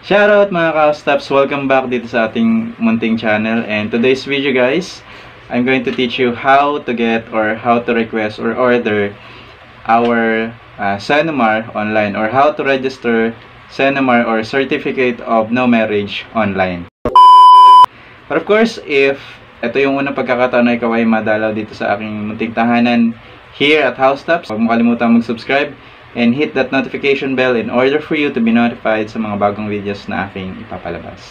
Shoutout mga ka-steps! Welcome back dito sa ating munting channel. And today's video guys, I'm going to teach you how to get or how to request or order our Senomar online, or how to register Senomar or Certificate of No Marriage online. But of course, if ito yung unang pagkakataon na ikaw ay madalaw dito sa aking munting tahanan here at HouseTaps, huwag mo kalimutan mag-subscribe and hit that notification bell in order for you to be notified sa mga bagong videos na aking ipapalabas.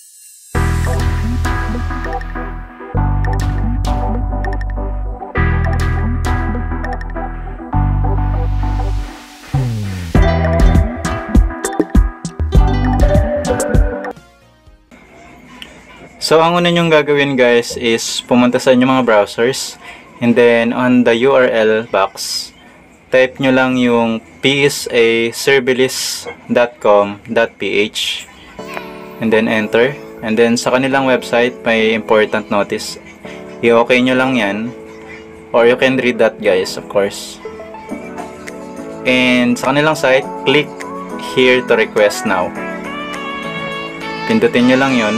So, ang una nyong gagawin guys is pumunta sa inyong mga browsers, and then on the URL box, type nyo lang yung psaservilis.com.ph and then enter. And then sa kanilang website may important notice. I-okay nyo lang yan, or you can read that guys, of course. And sa kanilang site, click here to request now. Pindutin nyo lang yun.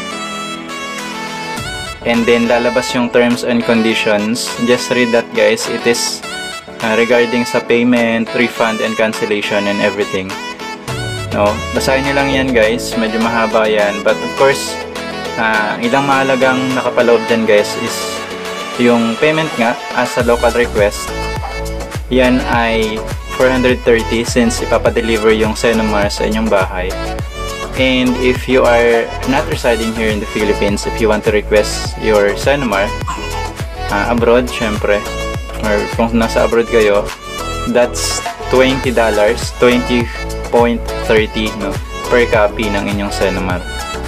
And then lalabas yung terms and conditions. Just read that guys. It is regarding sa payment, refund, and cancellation and everything. No, basahin nyo lang yan guys. Medyo mahaba yan. But of course, ilang mahalagang nakapaloob dyan guys is yung payment nga as a local request. Yan ay 430 since ipapadeliver yung Senomar sa inyong bahay. And if you are not residing here in the Philippines, if you want to request your Senomar abroad, syempre, or kung nasa abroad kayo, that's $20, 20.30 no, per copy ng inyong Senomar.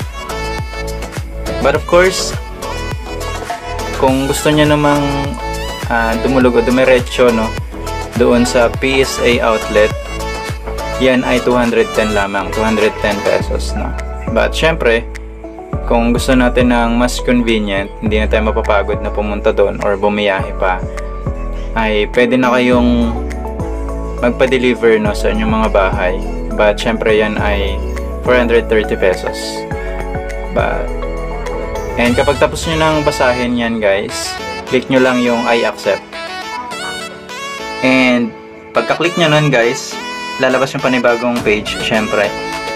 But of course, kung gusto niya namang dumulog o dumiretso no, doon sa PSA outlet, yan ay 210 lamang, 210 pesos no. But syempre, kung gusto natin ng mas convenient, hindi na tayo mapapagod na pumunta doon or bumiyahe pa, ay pwede na kayong magpa-deliver no, sa inyong mga bahay. But syempre yan ay 430 pesos. And kapag tapos nyo nang basahin yan guys, click nyo lang yung I accept. And pagka-click nyo nun guys, lalabas yung panibagong page. Syempre,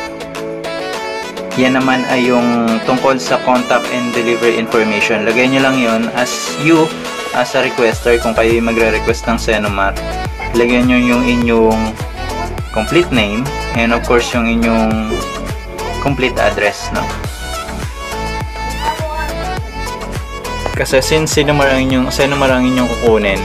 yan naman ay yung tungkol sa contact and delivery information. Lagay nyo lang yun as you, as a requester. Kung kayo magre-request ng Senomar, lagyan nyo yung inyong complete name and of course yung inyong complete address no? Kasi since Senomar ang inyong kukunin,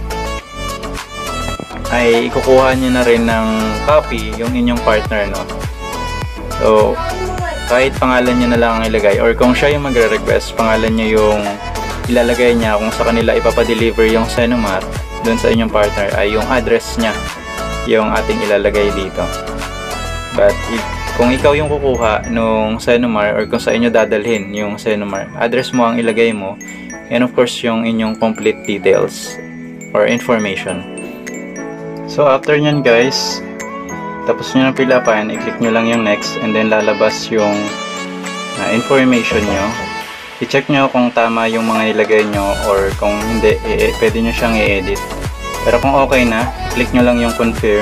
ay ikukuha nyo na rin ng copy yung inyong partner no? So kahit pangalan nyo na lang ang ilagay, or kung siya yung magre-request, pangalan nyo yung ilalagay niya. Kung sa kanila ipapadeliver yung Senomar dun sa inyong partner, ay yung address niya yung ating ilalagay dito. But kung ikaw yung kukuha nung Senomar, or kung sa inyo dadalhin yung Senomar, address mo ang ilagay mo, and of course yung inyong complete details or information. So after nyan guys, tapos nyo na fill upan, i-click nyo lang yung next, and then lalabas yung information nyo. I-check nyo kung tama yung mga ilagay nyo, or kung hindi, pwede nyo siyang i-edit. Pero kung okay na, click nyo lang yung confirm.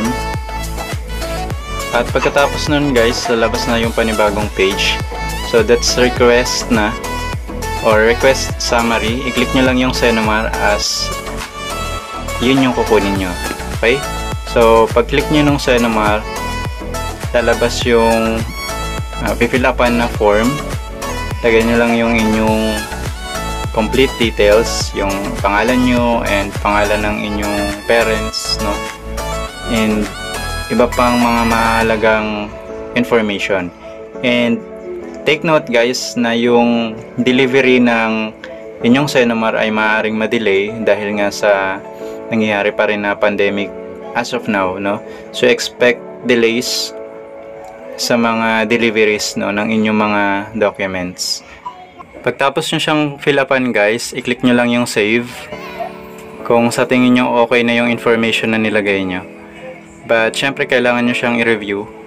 At pagkatapos nun guys, lalabas na yung panibagong page. So that's request na, or request summary. I-click nyo lang yung Senomar as yun yung kukunin nyo. Okay? So pag-click nyo nung Senomar, lalabas yung fill upan na form. Lagay nyo lang yung inyong complete details, yung pangalan nyo and pangalan ng inyong parents no, and iba pang mga mahalagang information. And take note guys na yung delivery ng inyong Senomar ay maaaring ma-delay dahil nga sa nangyayari pa rin na pandemic as of now no. So expect delays sa mga deliveries no, ng inyong mga documents. Pagtapos nyo siyang fill upan guys, i-click nyo lang yung save kung sa tingin nyo okay na yung information na nilagay nyo. But syempre kailangan nyo siyang i-review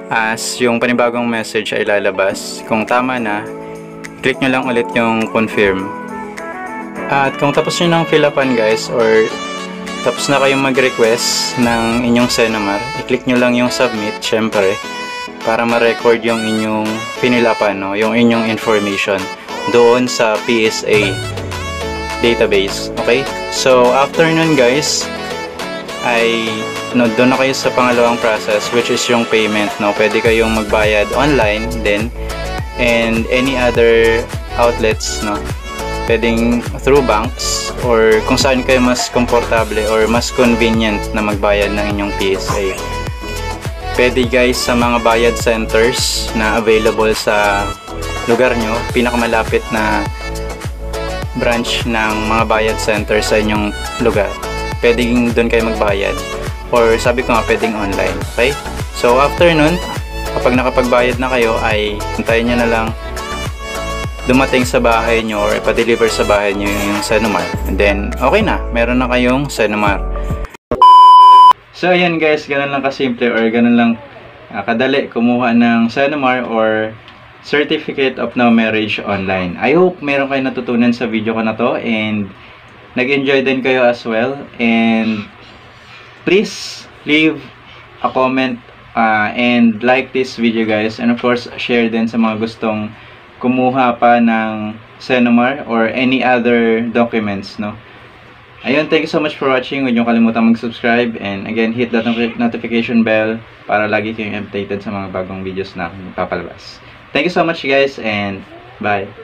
as yung panibagong message ay lalabas. Kung tama na, click nyo lang ulit yung confirm. At kung tapos nyo nang fill upan guys, or tapos na kayong mag-request ng inyong Senomar, i-click nyo lang yung submit, syempre, para ma-record yung inyong finilapan, no? Yung inyong information doon sa PSA database. Okay? So, after nun guys, ay doon na kayo sa pangalawang process, which is yung payment, no? Pwede kayong magbayad online din, and any other outlets, no? Pwedeng through banks or kung saan kayo mas komportable or mas convenient na magbayad ng inyong PSA. Pwede guys sa mga bayad centers na available sa lugar nyo, pinakamalapit na branch ng mga bayad center sa inyong lugar. Pwedeng doon kayo magbayad, or sabi ko nga pwedeng online. Okay? So after nun, kapag nakapagbayad na kayo, ay hintayin nyo na lang dumating sa bahay nyo or ipa-deliver sa bahay nyo yung Senomar. And then, okay na. Meron na kayong Senomar. So, ayan guys. Ganun lang kasimple or ganun lang kadali kumuha ng Senomar or Certificate of No Marriage online. I hope meron kayo natutunan sa video ko na to and nag-enjoy din kayo as well. And please leave a comment and like this video guys. And of course, share din sa mga gustong kumuha pa ng Senomar or any other documents, no? Ayun, thank you so much for watching. Huwag niyo kalimutan mag-subscribe and again, hit that notification bell para lagi kayong updated sa mga bagong videos na papalabas. Thank you so much guys and bye!